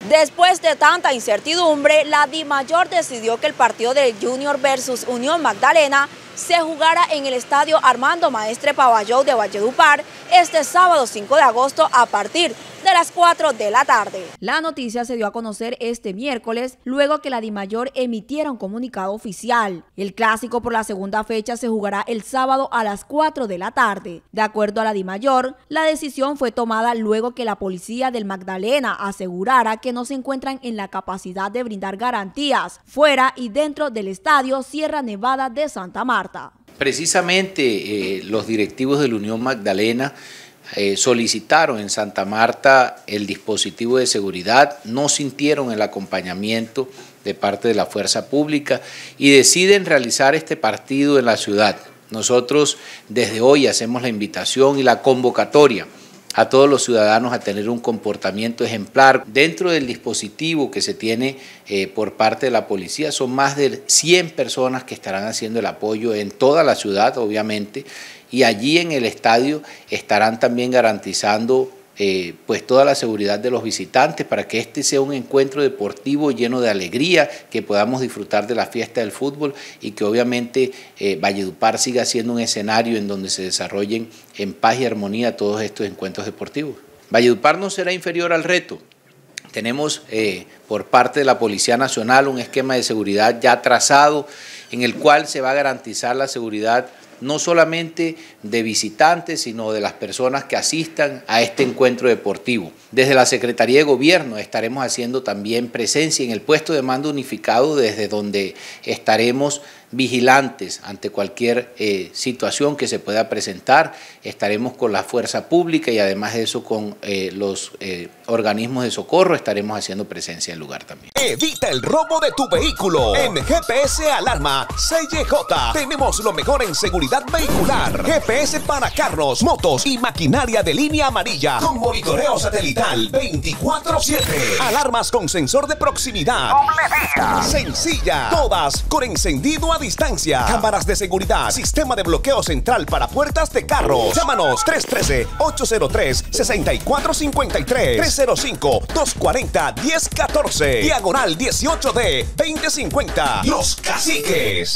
Después de tanta incertidumbre, la DIMAYOR decidió que el partido del Junior versus Unión Magdalena se jugará en el estadio Armando Maestre Pavalló de Valledupar este sábado 5 de agosto a partir de las 4 de la tarde. La noticia se dio a conocer este miércoles luego que la DIMAYOR emitiera un comunicado oficial. El clásico por la segunda fecha se jugará el sábado a las 4 de la tarde. De acuerdo a la DIMAYOR, la decisión fue tomada luego que la policía del Magdalena asegurara que no se encuentran en la capacidad de brindar garantías fuera y dentro del estadio Sierra Nevada de Santa Marta. Precisamente los directivos de la Unión Magdalena solicitaron en Santa Marta el dispositivo de seguridad, no sintieron el acompañamiento de parte de la fuerza pública y deciden realizar este partido en la ciudad. Nosotros desde hoy hacemos la invitación y la convocatoria a todos los ciudadanos a tener un comportamiento ejemplar. Dentro del dispositivo que se tiene por parte de la policía son más de 100 personas que estarán haciendo el apoyo en toda la ciudad, obviamente, y allí en el estadio estarán también garantizando pues toda la seguridad de los visitantes para que este sea un encuentro deportivo lleno de alegría, que podamos disfrutar de la fiesta del fútbol y que obviamente Valledupar siga siendo un escenario en donde se desarrollen en paz y armonía todos estos encuentros deportivos. Valledupar no será inferior al reto. Tenemos por parte de la Policía Nacional un esquema de seguridad ya trazado en el cual se va a garantizar la seguridad no solamente de visitantes, sino de las personas que asistan a este encuentro deportivo. Desde la Secretaría de Gobierno estaremos haciendo también presencia en el puesto de mando unificado, desde donde estaremos vigilantes ante cualquier situación que se pueda presentar. Estaremos con la fuerza pública y además de eso con los organismos de socorro estaremos haciendo presencia en el lugar también. Evita el robo de tu vehículo. En GPS Alarma CJ tenemos lo mejor en seguridad vehicular. GPS para carros, motos y maquinaria de línea amarilla con monitoreo satelital 24/7. Alarmas con sensor de proximidad. Sencilla. Todas con encendido a distancia. Cámaras de seguridad. Sistema de bloqueo central para puertas de carros. Llámanos 313-803-6453. 305-240-1014. Diagonal 18D 2050. Los Caciques.